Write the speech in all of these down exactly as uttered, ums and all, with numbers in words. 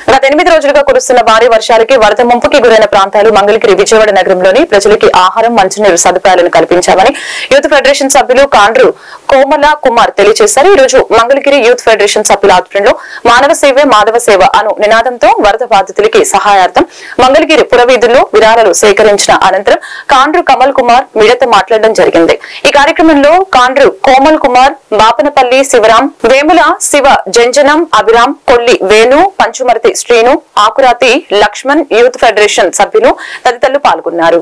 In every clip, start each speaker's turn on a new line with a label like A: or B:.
A: గత ఎనిమిది రోజులుగా కురుస్తున్న భారీ వర్షాలకి వరద ముంపుకి గురైన ప్రాంతాలు మంగళగిరి విజయవాడ నగరంలోని ప్రజలకి ఆహారం మంచినీరు సదుపాయాలను కల్పించామని యూత్ ఫెడరేషన్ సభ్యులు కాండ్రు కోమల కుమార్ తెలియజేశారు. ఈ రోజు మంగళగిరి యూత్ ఫెడరేషన్ సభ్యుల ఆధ్వర్యంలో మానవ సేవే మాధవ సేవ అను నినాదంతో వరద బాధితులకి సహాయార్థం మంగళగిరి పురవీధుల్లో విరాళాలు సేకరించిన అనంతరం కాండ్రు కమల్ కుమార్ మీడియాతో మాట్లాడడం జరిగింది. ఈ కార్యక్రమంలో కాండ్రు కోమల్ కుమార్, బాపనపల్లి శివరాం, వేముల శివ, జంజనం అభిరాం, కొల్లి వేణు, పంచుమర్తి శ్రీను, ఆకురాతి లక్ష్మణ్, యూత్ ఫెడరేషన్ సభ్యులు తదితరులు పాల్గొన్నారు.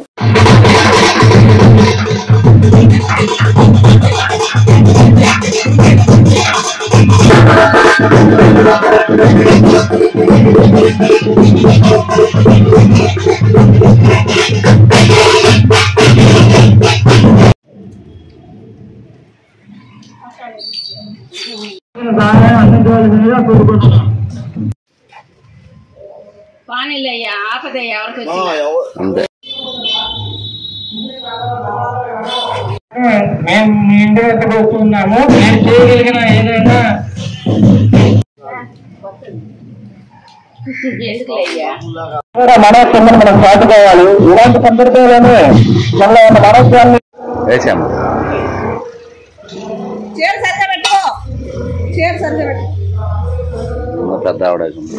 B: పానీలయ్యా ఆపదయ్యా ఎవరికి
C: మేము మీ ఇంటి వద్దకు వస్తున్నాము. మేము చేయగలిగిన ఏదైనా మనస్సుని మనం సాటుకోవాలి. ఇలాంటి సందర్భాల్లోనే మళ్ళీ మనస్సాన్ని
D: వేసాము. పెద్ద ఆవిడ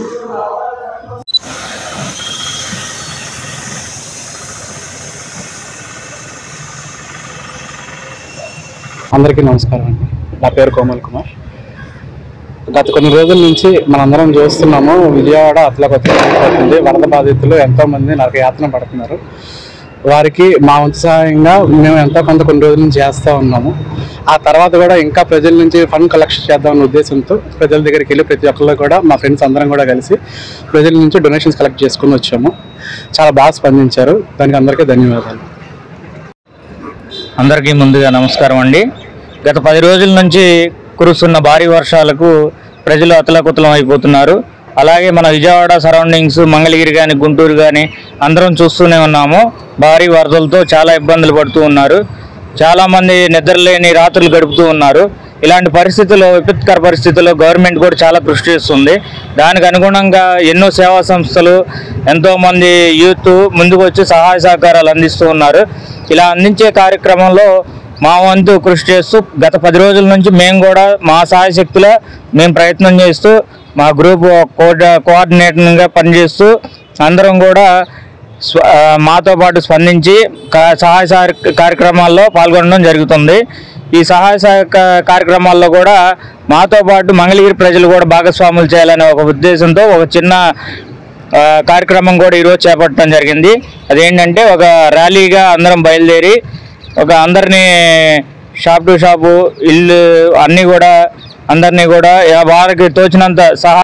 E: అందరికీ నమస్కారం అండి. నా పేరు కోమల్ కుమార్. గత కొన్ని రోజుల నుంచి మనందరం చూస్తున్నాము, విజయవాడ అతలకొత్తలైపోతుంది. వరద బాధితులు ఎంతోమంది నరక యాతన పడుతున్నారు. వారికి మా వంతు సహాయంగా మేము ఎంతో కొంత కొన్ని రోజుల నుంచి చేస్తూ ఉన్నాము. ఆ తర్వాత కూడా ఇంకా ప్రజల నుంచి ఫండ్ కలెక్షన్ చేద్దామన్న ఉద్దేశంతో ప్రజల దగ్గరికి వెళ్ళి ప్రతి ఒక్కళ్ళు కూడా మా ఫ్రెండ్స్ అందరం కూడా కలిసి ప్రజల నుంచి డొనేషన్స్ కలెక్ట్ చేసుకుని వచ్చాము. చాలా బాగా స్పందించారు. దానికి అందరికీ ధన్యవాదాలు.
F: అందరికీ ముందుగా నమస్కారం అండి. గత పది రోజుల నుంచి కురుస్తున్న భారీ వర్షాలకు ప్రజలు అతలాకుతలం అయిపోతున్నారు. అలాగే మన విజయవాడ సరౌండింగ్స్, మంగళగిరి కానీ, గుంటూరు కానీ అందరం చూస్తూనే ఉన్నాము. భారీ వరదలతో చాలా ఇబ్బందులు పడుతూ ఉన్నారు. చాలామంది నిద్రలేని రాత్రులు గడుపుతూ ఉన్నారు. ఇలాంటి పరిస్థితుల్లో, విపత్కర పరిస్థితుల్లో గవర్నమెంట్ కూడా చాలా కృషి చేస్తుంది. దానికి అనుగుణంగా ఎన్నో సేవా సంస్థలు, ఎంతోమంది యూత్ ముందుకు వచ్చి సహాయ సహకారాలు అందిస్తూ ఉన్నారు. ఇలా అందించే కార్యక్రమంలో మా వంతు కృషి చేస్తూ గత పది రోజుల నుంచి మేము కూడా మా సహాయశక్తిలో మేము ప్రయత్నం చేస్తూ మా గ్రూప్ కోఆర్డినేటర్గా పనిచేస్తూ అందరం కూడా మాతో పాటు స్పందించి సహాయ కార్యక్రమాల్లో పాల్గొనడం జరుగుతుంది. ఈ సహాయ కార్యక్రమాల్లో కూడా మాతో పాటు మంగళగిరి ప్రజలు కూడా భాగస్వాములు చేయాలనే ఒక ఉద్దేశంతో ఒక చిన్న కార్యక్రమం కూడా ఈరోజు చేపట్టడం జరిగింది. అదేంటంటే ఒక ర్యాలీగా అందరం బయలుదేరి ఒక అందరినీ షాప్ టు షాపు, ఇల్లు అన్నీ కూడా అందరినీ కూడా వారికి తోచినంత సహా